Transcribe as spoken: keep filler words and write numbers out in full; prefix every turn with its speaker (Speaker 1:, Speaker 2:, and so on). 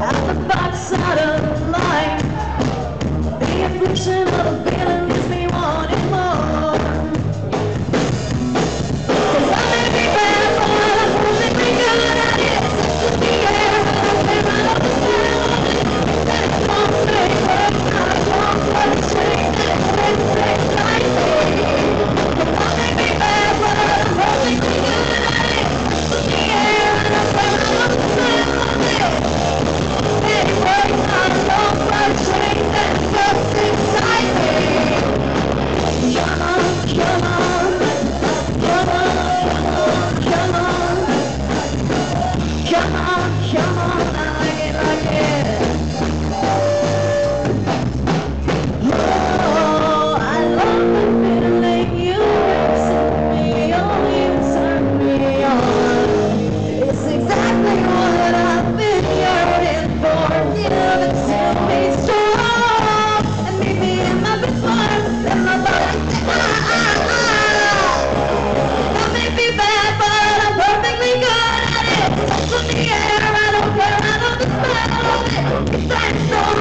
Speaker 1: At the backside of life, the affliction of a feeling gives me wanting more. 'Cause I may be bad, but I'm perfectly good at it. Sex in the air, I don't care, I love the smell of it. That it won't stay, but I won't let it change. That it stays the same like me. 'Cause I may be bad, but I'm perfectly good at it. Sex in the air, I don't care, I love the smell of it. Anyway, I won't let it change. That it goes inside me. Come on, come on, come on, come on, come on, come on, I like it, like it. Oh, I love the feeling you set me on, you turn me on. It's exactly what I've been yearning for. Give it to me strong and meet me in my best form. Let my body say ah ah ah. I may be bad, but I'm perfectly good at it. Touch in the air, I don't care, I know the smell of it. It's that strong.